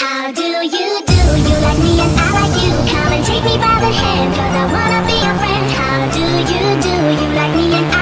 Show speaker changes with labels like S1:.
S1: How do you do? You like me and I like you. Come and take me by the hand, 'cause I wanna be your friend. How do? You like me and I